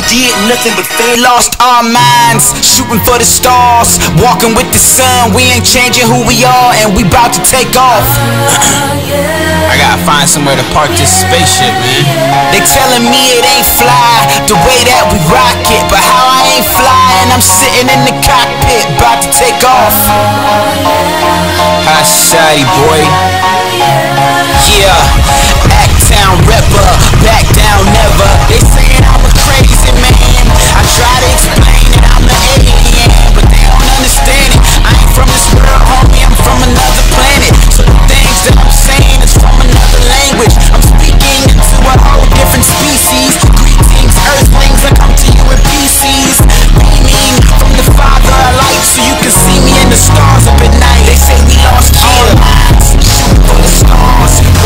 did nothing but fail. Lost our minds, shooting for the stars, walking with the sun. We ain't changing who we are, and we bout to take off. I gotta find somewhere to park this spaceship, man. They telling me it ain't fly the way that we rock it, but how I ain't flying, I'm sitting in the cockpit, bout to take off. High society, boy. Yeah, Act-Town rapper, back down never. They saying I'm a crazy man. I try to explain it, I'm an alien, but they don't understand it. I ain't from this world, homie, I'm from another planet. So the things that I'm saying is from another language. I'm speaking into a whole different species. Greetings, earthlings, I come to you in PCs. Beaming from the Father of light, so you can see me in the stars up at night. They say we lost all minds, shooting for the stars.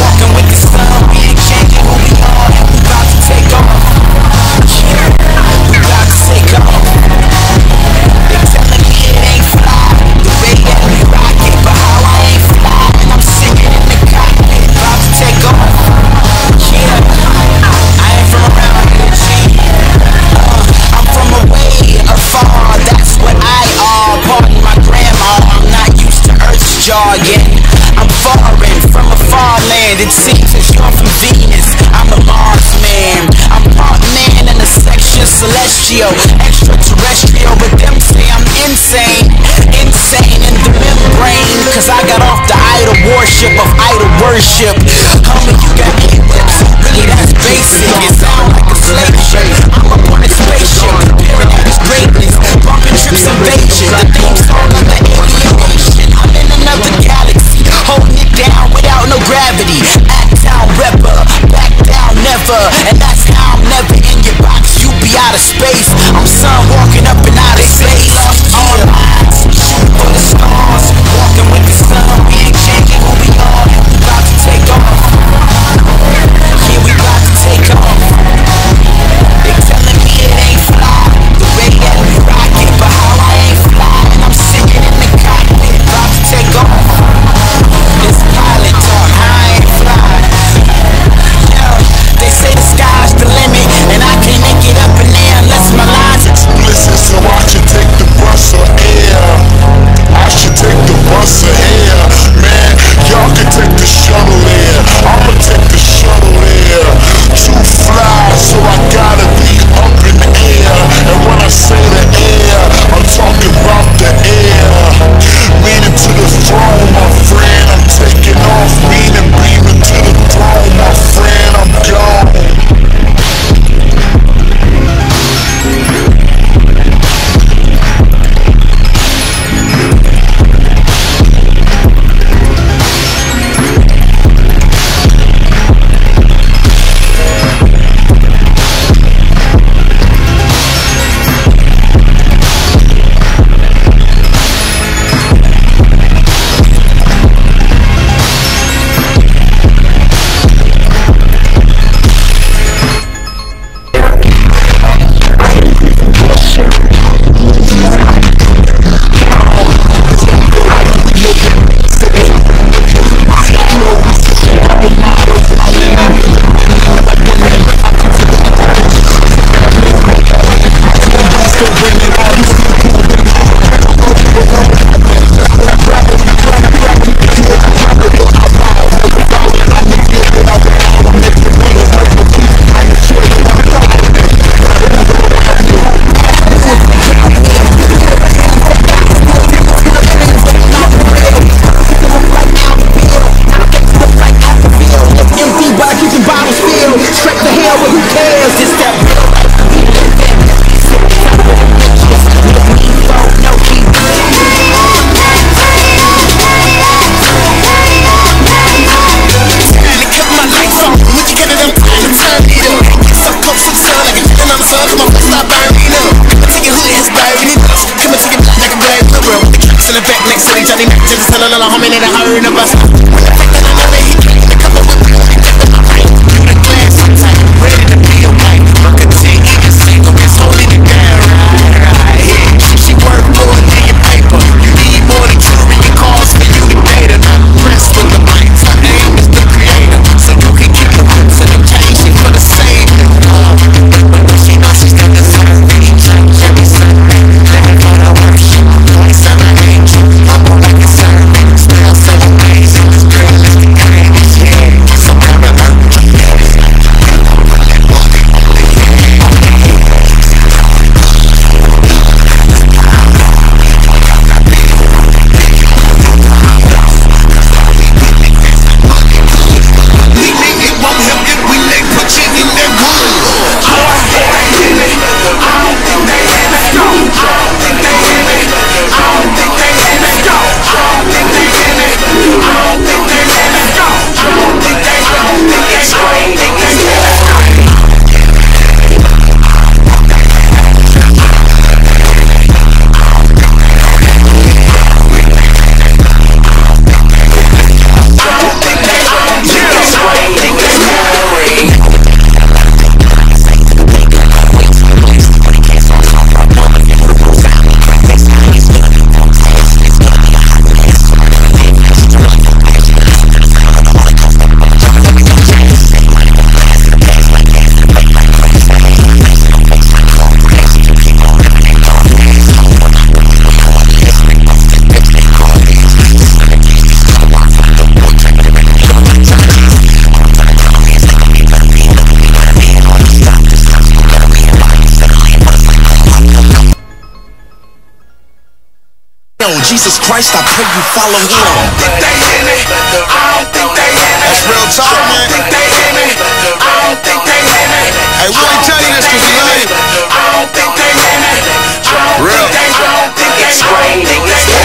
until you follow him. I don't think they in it. I don't think they in it. That's real talk, man. I don't think they in it. I don't think they in it. Hey, we ain't tell you this cause we love you. I don't think they in it. Real. I don't think they in it.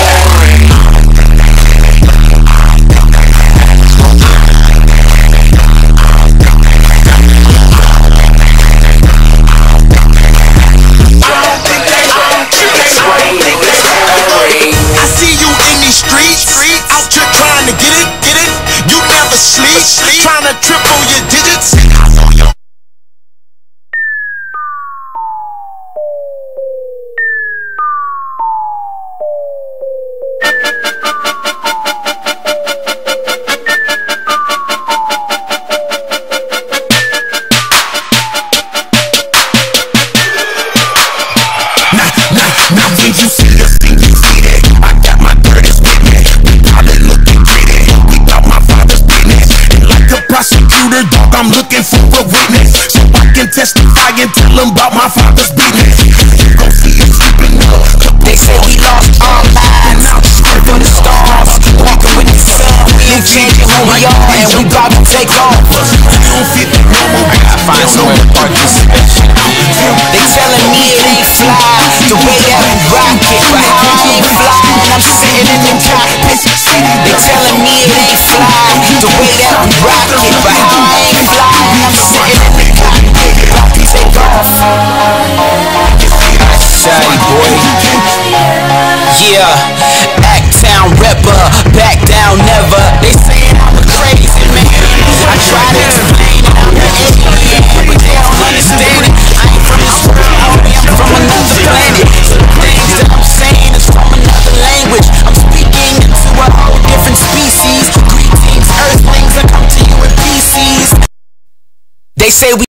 I see you in these streets, out here trying to get it. You never sleep, trying to triple your digits. Now when you see us, then you see that I got my dirties with me. We probably looking pretty. We thought my father's business. And like a prosecutor, dog, I'm looking for a witness, so I can testify and tell them about my father's business. You gon' see us sleeping up. They say we lost our minds, for the stars, walking with the sun. We ain't changing who we are, and we about to take off. You don't fit the normal. I gotta find somewhere to park this bitch. They telling me it ain't fly the way that we rock it, but how I ain't flying, I'm sitting in the cockpit. They telling me it ain't fly the way that we rock it, but how I ain't flying, I'm sitting in the cockpit, about to take off. Shawty boy, yeah, Act-Town rapper, back down never. They saying I'm a crazy man. I try to explain it, I'm an alien, but they don't understand it. I ain't from this world, homie, I'm from another planet. So the things that I'm saying is from another language. I'm speaking into a whole different species. Greetings, earthlings, I come to you in pieces. They say we